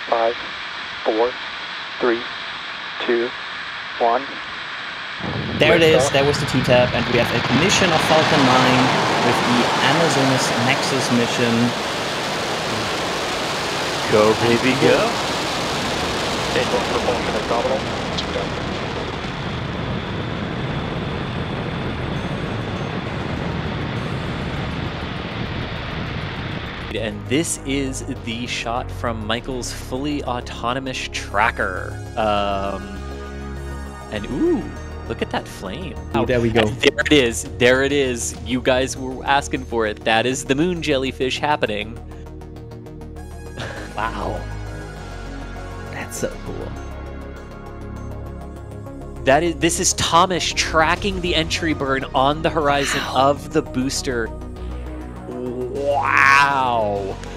5, 4, 3, 2, 1. There it is, that was the T-tap, and we have ignition of Falcon 9 with the Amazonas Nexus mission. Go, baby, go. Stable propulsion abdominal. 2 down. And this is the shot from Michael's fully autonomous tracker. And ooh, look at that flame. Oh, there we go. There it is. There it is. You guys were asking for it. That is the moon jellyfish happening. Wow. That's so cool. This is Thomas tracking the entry burn on the horizon of the booster. Wow.